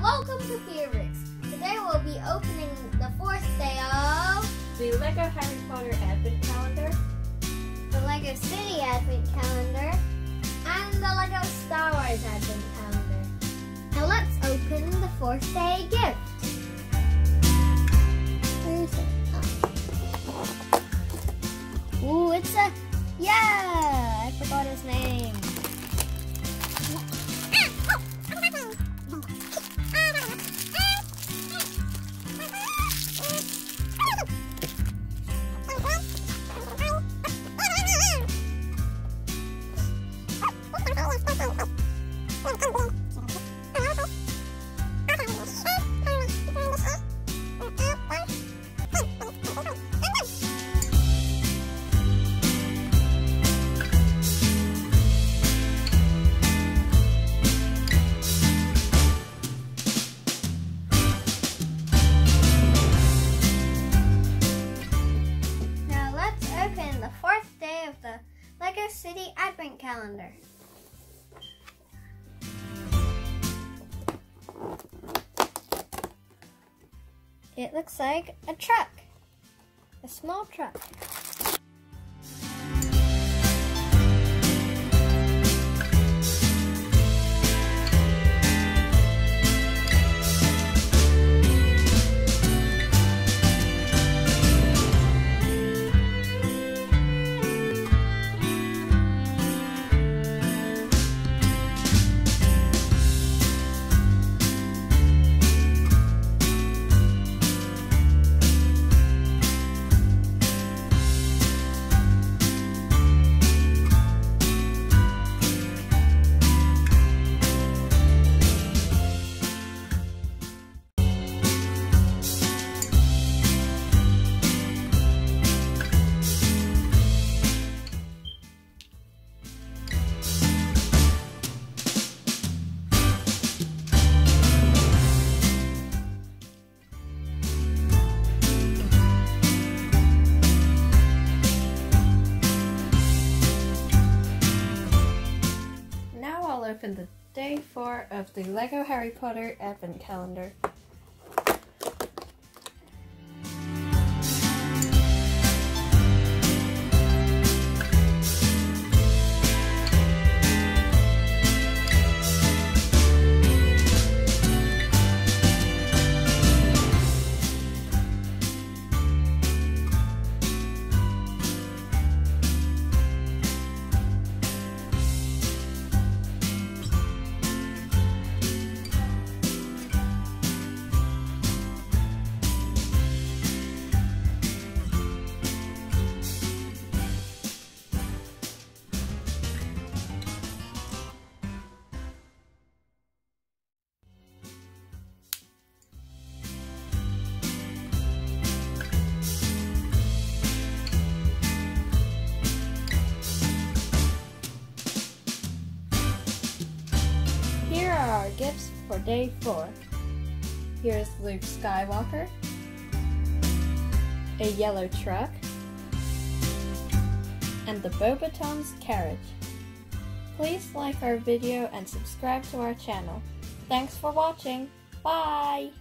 welcome to Felix. Today we'll be opening the fourth day of the LEGO Harry Potter Advent Calendar, the LEGO City Advent Calendar, and the LEGO Star Wars Advent Calendar. Now let's open the fourth day gift. Where is it? Oh. Ooh, it's a, yeah, I forgot his name. The LEGO City Advent Calendar. It looks like a truck, a small truck. Open the day 4 of the LEGO Harry Potter Advent Calendar. Here are our gifts for day 4. Here's Luke Skywalker, a yellow truck, and the Beauxbatons carriage. Please like our video and subscribe to our channel. Thanks for watching. Bye!